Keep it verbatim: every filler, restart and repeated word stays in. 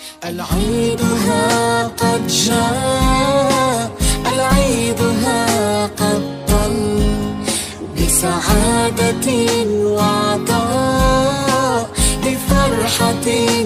العيد ها قد جاء، العيد ها قد طل، بسعادة وعطاء، بفرحة